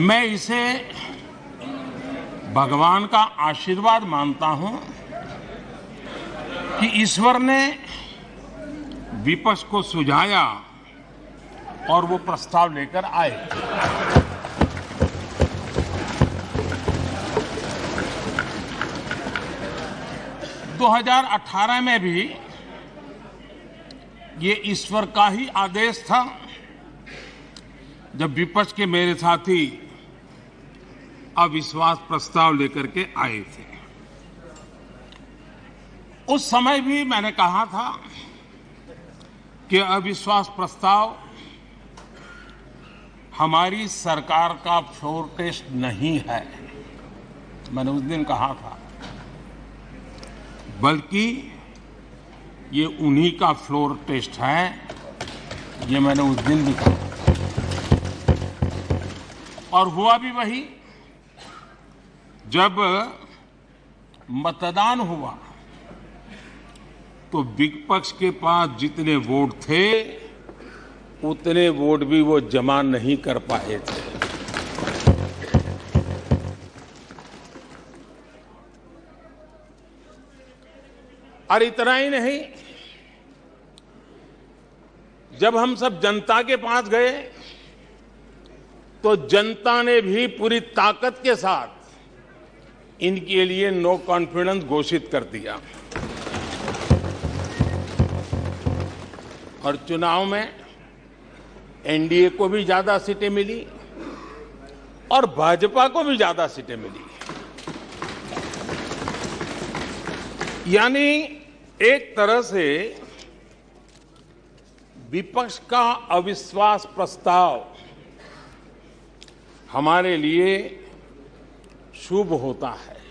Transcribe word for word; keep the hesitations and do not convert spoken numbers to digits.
मैं इसे भगवान का आशीर्वाद मानता हूं कि ईश्वर ने विपक्ष को सुझाया और वो प्रस्ताव लेकर आए। दो हज़ार अठारह में भी ये ईश्वर का ही आदेश था, जब विपक्ष के मेरे साथी अविश्वास प्रस्ताव लेकर के आए थे। उस समय भी मैंने कहा था कि अविश्वास प्रस्ताव हमारी सरकार का फ्लोर टेस्ट नहीं है। मैंने उस दिन कहा था, बल्कि ये उन्हीं का फ्लोर टेस्ट है। ये मैंने उस दिन भी कहा और हुआ भी वही। जब मतदान हुआ तो विपक्ष के पास जितने वोट थे उतने वोट भी वो जमा नहीं कर पाए थे। और इतना ही नहीं, जब हम सब जनता के पास गए तो जनता ने भी पूरी ताकत के साथ इनके लिए नो कॉन्फिडेंस घोषित कर दिया। और चुनाव में एनडीए को भी ज्यादा सीटें मिली और भाजपा को भी ज्यादा सीटें मिली। यानी एक तरह से विपक्ष का अविश्वास प्रस्ताव हमारे लिए शुभ होता है।